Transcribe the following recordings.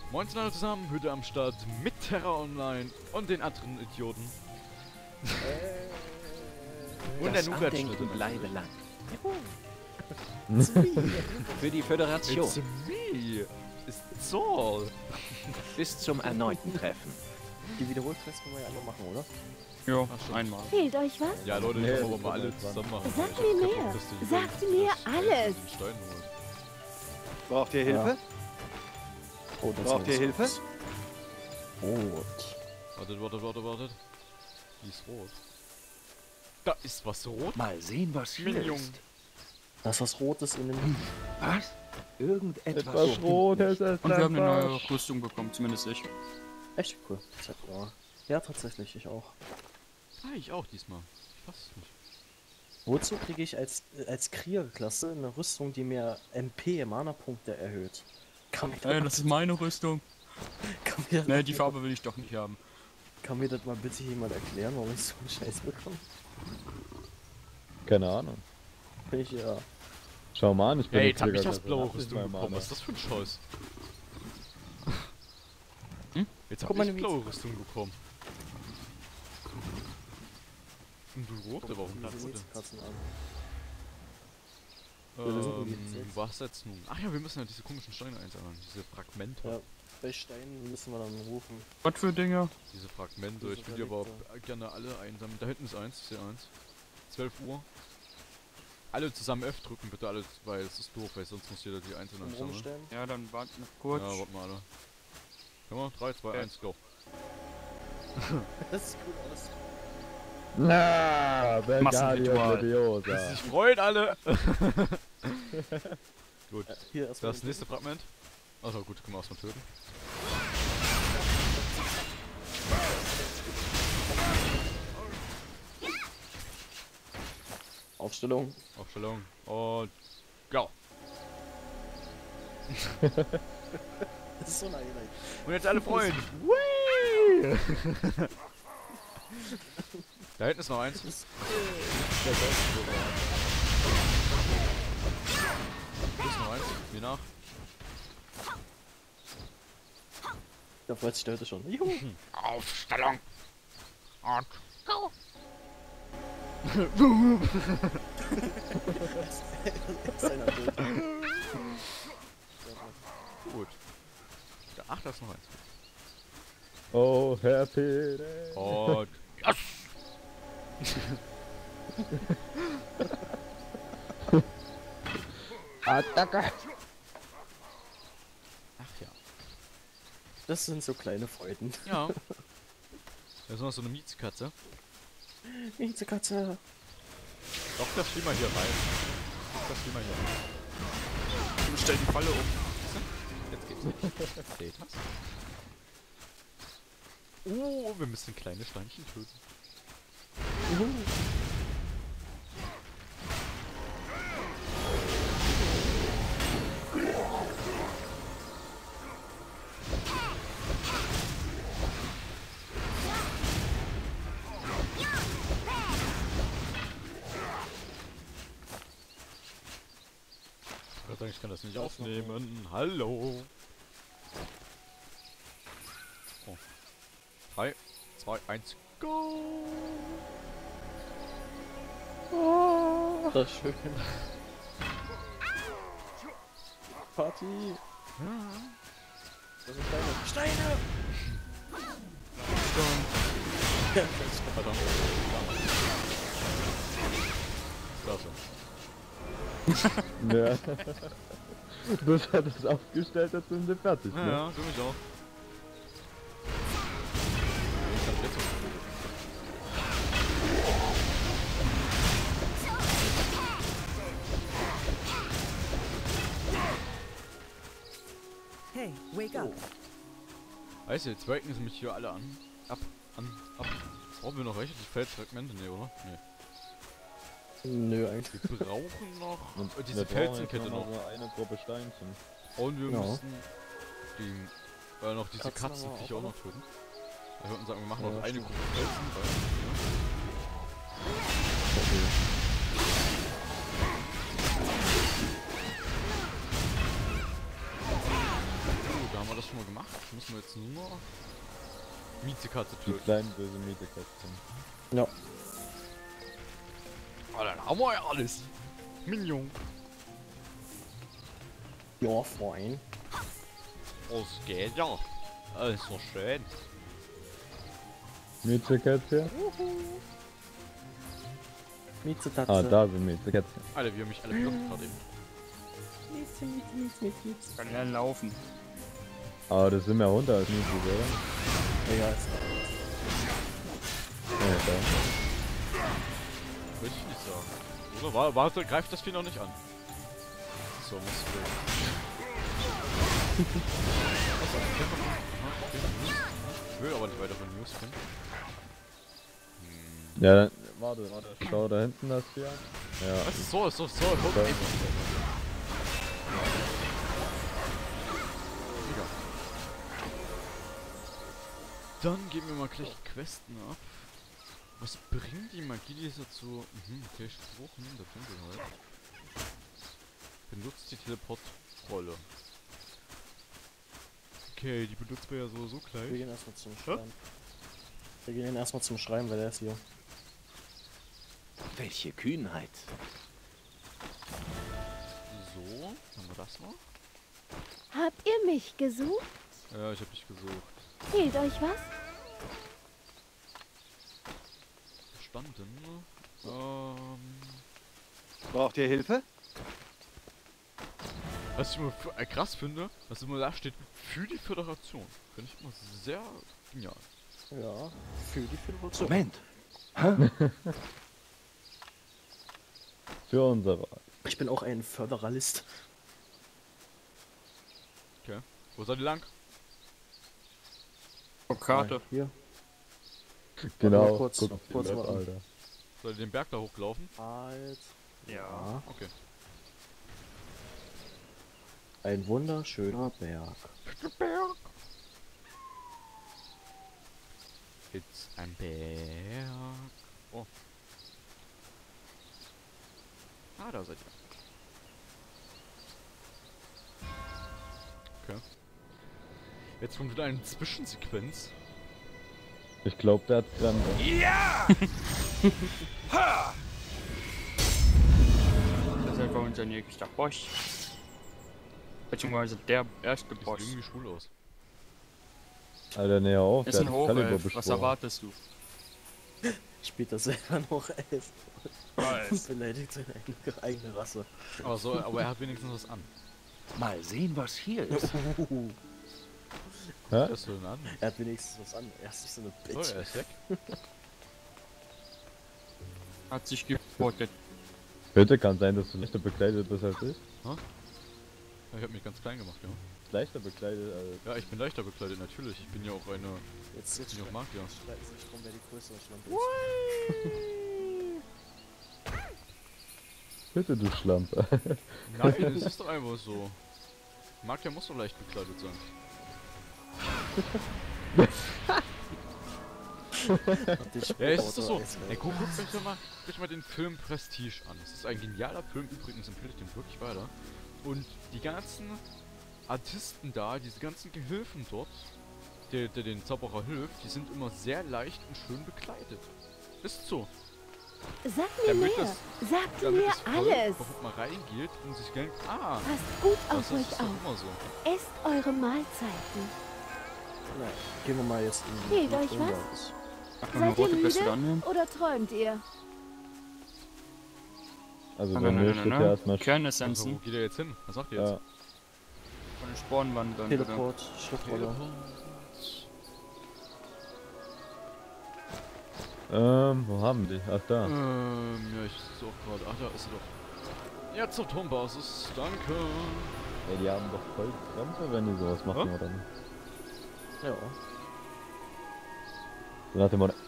Moin alle zusammen, Hütte am Start mit Terra Online und den anderen Idioten. Und der Andenken bleibe lang. Für die Föderation. It's me! It's all! Bis zum erneuten Treffen. Die Wiederholquest können wir ja alle machen, oder? Ja, Ach, stimmt. einmal. Fehlt euch was? Ja Leute, Nee, ich wollen wir mal das alle ist zusammen machen. Sagt Ich hab mir keinen mehr. Bock, dass die Sagt Leute mir das alles. den Stein holen. Braucht ihr Hilfe? Oh, das Braucht ihr Hilfe? Rot. Wartet. Die ist rot. Da ist was rot. Mal sehen, was hier Minion. ist. Das ist was Rotes in dem... Was? Irgendetwas. Etwas Rotes ist Und wir haben eine neue Rüstung bekommen, zumindest ich. Echt cool. Ja, tatsächlich, ich auch. Ah, ich auch diesmal. Ich weiß es nicht. Wozu kriege ich als Kriegerklasse eine Rüstung, die mir MP Mana-Punkte erhöht? Kann mir Ey, das ist meine Rüstung. Ne, die Farbe will ich doch nicht haben. Kann mir das mal bitte jemand erklären, warum ich so einen Scheiß bekomme? Keine Ahnung. Bin ich ja... Schau mal an, ich bin Ey, ein jetzt hab ich das Kriegerklasse blaue 8 mit Rüstung meinem bekommen. Mana. Was ist das für ein Scheiß? Jetzt hab Guck mal, ich wie- blaue Rüstung bekommen. Und du rote, warum Diese gerade rote? Mietskatzen an. wir sind irgendwie jetzt. Was jetzt nun? Ach ja, wir müssen ja diese komischen Steine einsammeln. Diese Fragmente. Ja, bei Steinen müssen wir dann rufen. Was für Dinge? Diese Fragmente. Diese Ich will die aber Relikte. gerne alle einsammeln. Da hinten ist eins, ich sehe eins. 12 Uhr. Alle zusammen F drücken bitte, alle, weil es ist doof, weil sonst muss jeder die einzelnen sammeln. Rumstellen. Ja, dann warten wir kurz. Ja, warte mal alle. Komm mal, 3, 2, 1, go. Das sieht gut aus. Na, Belgarius Massenritual. Leviosa. Sich freuen alle! Gut. Hier erstmal. Das nächste Fragment. Achso, gut, können wir erstmal töten. Aufstellung. Aufstellung. Und go! Das ist so ein Highlight. Und jetzt alle freuen! Whee! Da hinten ist noch eins. Hier ist noch eins. Mir nach. Da freut sich der heute schon. Juhu. Aufstellung! Und go! Ist einer tot. Gut. Ja, ach, da ist noch eins. Oh, Herr Pede. Und yes! Attacke. Ach ja. Das sind so kleine Freuden. Ja. Da ist noch so eine Mietskatze. Miezekatze. Doch, das spiel mal hier rein. Das spiel mal hier rein. Wir stellen die Falle um. Jetzt geht's. Seht das? Oh, wir müssen kleine Steinchen töten. Gott sei Dank, ich kann das nicht aufnehmen. Hallo. Oh. 3, 2, 1, go! Das ist schön. Party. Das sind Steine. Steine! Verdammt. Klasse. Ja. Bis er das aufgestellt hat, sind wir fertig, Ja, ne? ja, du mich auch. Ich hab jetzt Hey, wake up. Weißt du, jetzt waken sie mich hier alle an. Ab. Brauchen wir noch welche? Die Felsfragmente? Ne, oder? Ne. Nö, eigentlich. Wir brauchen noch Und diese wir brauchen jetzt Felsenkette nur noch. so eine Gruppe Steinchen. Und wir Ja. müssen noch diese Katzen Katzenviecher aber auch auch noch töten. Wir würden sagen, wir machen Ja, noch eine stimmt. Gruppe Felsen, weil, da haben wir das schon mal gemacht. Müssen wir jetzt nur Miezekatze Die töten. kleinen böse Mietekatzen. Ja. Oh, dann haben wir ja alles. Minion. Ja, Freund. Was geht ja? Alles so schön. Mietekatzen? Mietzetatze. Ah, da sind Mietekatzen. Alter, wie haben mich alle blockt gerade eben. Kann ja laufen. Aber das sind mehr runter als Mietze, oder? Ja, ist Ja, da. Würde ich nicht sagen. Oder? Warte, greift das Vieh noch nicht an. So, muss ich will aber nicht weiter von News finden. Ja, dann, warte, schau da hinten das hier an. Ja. Was ist so? Guck. Da. Egal. Dann geben wir mal gleich die Questen ab. Was bringt die Magie dieser zu... okay, Spruch, der Tempel halt. Benutzt die Teleportrolle. Okay, die benutzt wir ja so Wir gleich. gehen erstmal zum Schreiben. Wir gehen erstmal zum Schreiben, weil der ist hier. Welche Kühnheit. So, haben wir das noch? Habt ihr mich gesucht? Ja, ich hab dich gesucht. Fehlt euch was? Verstanden. Braucht ihr Hilfe? Was ich immer krass finde, was immer da steht, für die Föderation. Finde ich immer sehr genial. Ja, für die Föderation. Moment. Für unsere. Ich bin auch ein Föderalist. Okay. Wo seid ihr lang? Auf Karte. Hier. Genau, mal kurz- guck auf die kurz Map, mal an. Alter. Seid ihr den Berg da hochlaufen? Halt. Ja. Okay. Ein wunderschöner Berg. It's ein Berg. Oh. Ah, da seid ihr. Okay. Jetzt kommt wieder eine Zwischensequenz. Ich glaube, der hat dran. Das ist einfach unser nächster Boss. Beziehungsweise der erste Sieht Boss. irgendwie schwul aus. Alter, näher auf. Ist der ein hat Kaliber Hochelf. Was beschworen. erwartest du? Spielt das selber noch Elf. Was? Beleidigt seine eigene Rasse. Aber er hat wenigstens was an. Mal sehen, was hier ist. Hä? Was ist denn an? Er hat wenigstens was an. Er ist nicht so eine So, Bitch. er ist weg. Hat sich geportet. Bitte, kann sein, dass du leichter bekleidet bist als ich. Ich hab mich ganz klein gemacht, ja. Leichter bekleidet als... Ja, ich bin leichter bekleidet, natürlich. Ich bin ja auch eine... Jetzt Ich bin ja auch Magier. streiten sich drum, wer die größere Schlampe ist. Bitte, du Schlampe. Nein, es ist doch einfach so. Magier muss doch leicht bekleidet sein. Ja, es ist doch so. Ey, guck euch mal den Film Prestige an. Es ist ein genialer Film, übrigens empfehle ich den wirklich weiter. Und die ganzen Artisten da, diese ganzen Gehilfen dort, der den Zauberer hilft, die sind immer sehr leicht und schön bekleidet. Ist so. Sagt mir Damit mehr. das- Sagt Damit mir das Volk alles. überhaupt mal reingeht und sich denkt, Passt gut das auf ist euch doch auf. immer so. Esst eure Mahlzeiten. Nein, gehen wir mal jetzt in Fehlt nach euch was? Ungarns. Ach, eine Seid ihr rote Quest müde annehmen? oder träumt ihr? Also Nein, bei nein, mir nein, steht nein. ja erstmal... Also, wo Kernessenzen. geht er jetzt hin? Was sagt ihr jetzt? Ja, Von den Sporen wandern. bitte. Teleport, Schriftrolle. wo haben die? Ach, da. Ja, ich suche gerade. Ach, da ist sie doch. Ja, zur Turmbasis. Danke. Ey, die haben doch voll Krämpfe, wenn die sowas machen, oder nicht? Ja. So nach dem Motto...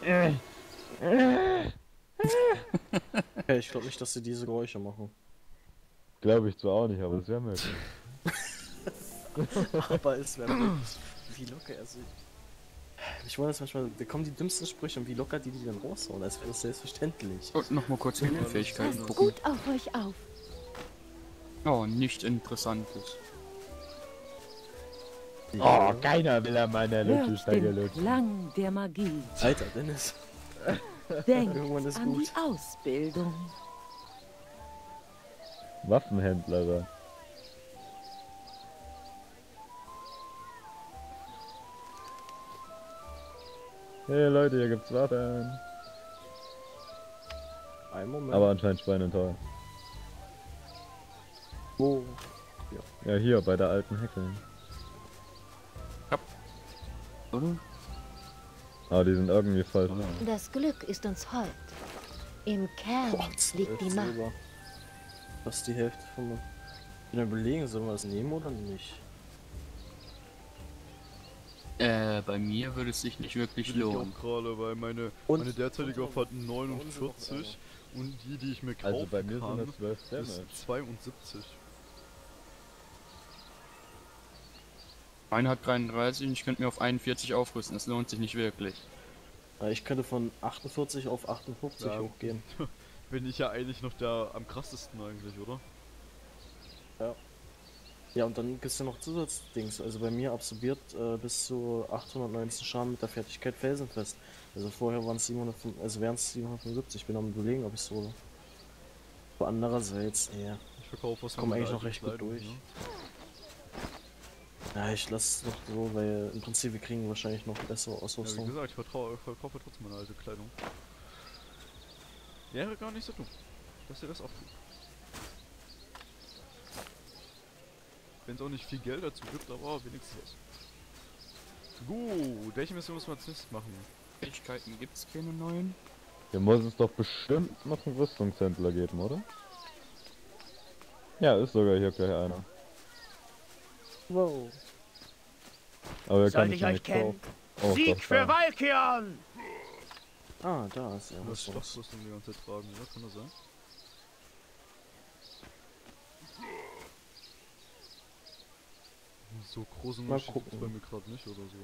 Hey, ich glaube nicht, dass sie diese Geräusche machen. Glaube ich zwar auch nicht, aber das wäre möglich. Aber es wäre wirklich, wie locker er sich. Ich wundere es manchmal, da kommen die dümmsten Sprüche und wie locker die dann raushauen, als wäre das selbstverständlich. Und nochmal kurz in den Fähigkeiten Passt gucken. gut auf euch auf. Oh, nichts Interessantes. Oh, keiner will an meiner Hört Lutschsteige den lutschen. Klang der Magie. Alter, Dennis. Denkt Irgendwann ist an gut. die Ausbildung. Waffenhändlerin. Hey Leute, hier gibt's Waffen. Ein Moment. Aber anscheinend schweineteuer. Wo? Ja, hier bei der alten Hecke. Oder? Aber die sind irgendwie voll. Das Glück ist uns hold. Im Kern Boah, liegt die 12 Macht. Silber. Das ist die Hälfte von mir. Ich bin überlegen, sollen wir das nehmen oder nicht? Bei mir würde es sich nicht wirklich Will ich lohnen. auch gerade, weil meine derzeitige Waffe hat 49 und die ich mir kaufen Also bei mir kann, sind das 12 Damage. ist 72. Meine hat 33 und ich könnte mir auf 41 aufrüsten. Das lohnt sich nicht wirklich. Ich könnte von 48 auf 58 Ja. hochgehen. Bin ich ja eigentlich noch der am krassesten eigentlich, oder? Ja, und dann gibt es ja noch Zusatzdings. Also bei mir absorbiert bis zu 819 Schaden mit der Fertigkeit felsenfest. Also vorher waren es 775, also wären es 775. Ich bin am überlegen, ob ich so. Aber andererseits, ja. Ich verkaufe was Komm von eigentlich der noch recht gut Kleidung, durch. ne? Ja, ich lasse es noch so, weil im Prinzip wir kriegen wahrscheinlich noch bessere Ja, wie Ausrüstung. gesagt, ich verkaufe trotzdem meine alte Kleidung. Wäre gar nicht so dumm, dass ihr das auch tut. Wenn es auch nicht viel Geld dazu gibt, aber wenigstens was. Gut, welche Mission müssen wir als nächstes machen? Fähigkeiten gibt's keine neuen. Hier muss es doch bestimmt noch einen Rüstungshändler geben, oder? Ja, ist sogar hier gleich einer. Wow. Aber wir Soll kann ich ich euch nicht kennen? Oh, Sieg doch, für da. Valkion! Ah, da ist ja Du musst was. Schlafrüstung die ganze Zeit tragen, oder? Kann das sein? So großen Mal Unterschied gibt's gucken. bei mir gerade nicht oder so.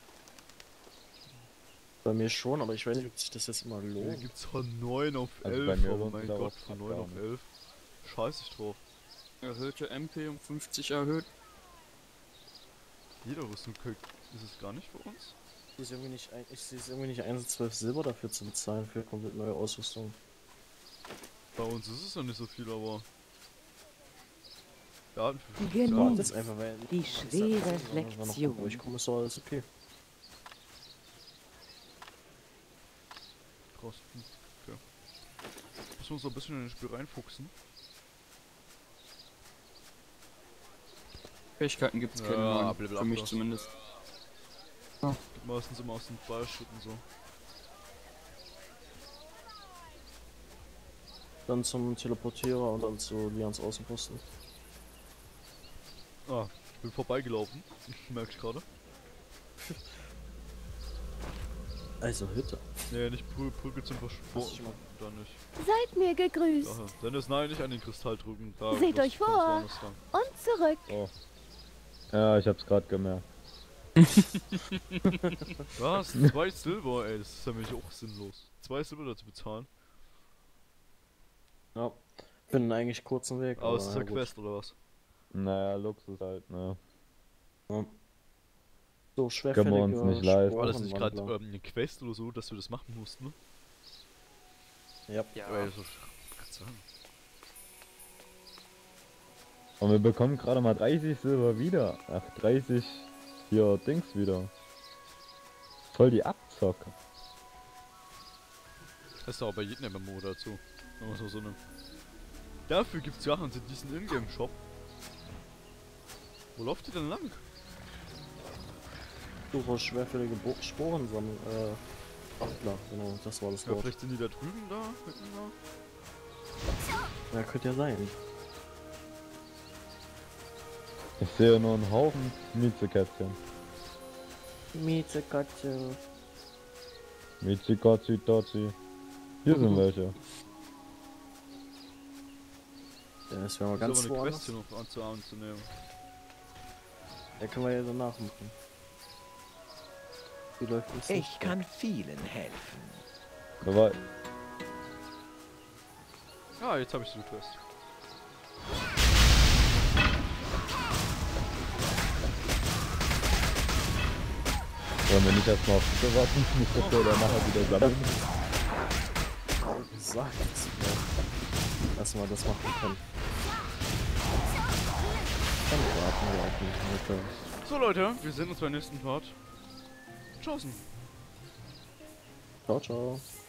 Bei mir schon, aber ich weiß nicht, ob sich das jetzt immer Hier lohnt. gibt's von 9 auf Also 11, bei mir oh lohnt mein sich darauf Gott, von gar 9 auf nicht. 11. Scheiß ich drauf. Erhöhte MP um 50 erhöht. Jede Rüstung ist es gar nicht für uns. Ich sehe irgendwie nicht 1,12 Silber dafür zu bezahlen für komplett neue Ausrüstung. Bei uns ist es ja nicht so viel, aber... Ja, für Genießt Das ist einfach, weil die schwere Lektion. Wo ich komme, ist doch alles okay. Krass. Okay. Müssen wir uns noch ein bisschen in das Spiel reinfuchsen. Fähigkeiten gibt's keine Ja, neuen. Level Für up, mich das. zumindest. Geht meistens immer aus den Ballschritten so. Dann zum Teleportierer und dann zu Lians Außenposten. Ah, ich bin vorbeigelaufen. Merk ich gerade. Also Hütte. Nee, nicht Prügel zum Versport. Hast du schon mal- Da nicht. Seid mir gegrüßt. Daher. Dennis, nein, nicht an den Kristall drücken. Da, Seht das euch kommt vor. woanders lang. Und zurück. Oh. Ja, ich hab's gerade gemerkt. Was? 2 Silber, ey, das ist ja nämlich auch sinnlos. 2 Silber dazu bezahlen. Ja. Für einen eigentlich kurzen Weg. Aber es ist ja, ja gut. Quest oder was? Naja, Luxus halt, ne. So schwerfällige Können wir uns nicht leisten. War das nicht gerade Sporenwandler. eine Quest oder so, dass wir das machen mussten? Ne? Ja. Ja. So, kannst sagen. Und wir bekommen gerade mal 30 Silber wieder. Ach, 30 hier Dings wieder. Voll die Abzocke. Das ist auch bei jedem MMO dazu. Wenn man so nimmt. Dafür gibt's Sachen in diesem Ingame-Shop. Wo läuft ihr denn lang? Suche schwerfällige Sporen sammeln. Wandler, genau, das war das Ja, Wort. vielleicht sind die da drüben da, hinten da. Ja, könnte ja sein. Ich sehe nur einen Haufen Miezekätzchen. Miezekatze. Miezekatzi, Tazi. Hier sind welche. Ja, das wäre mal Ist ganz aber eine woanders. Quest hier noch anzunehmen. Ja, können wir ja danach machen. Wie läuft das? Ich kann vielen helfen. Dabei. Ah, jetzt habe ich die Quest. Wollen wir nicht erstmal auf Twitter warten, nicht dass wir da nachher wieder sammeln? Gesagt, dass wir das machen können. Dann warten wir auf die Mutter. So Leute, wir sehen uns beim nächsten Part. Tschüssen. Ciao, ciao.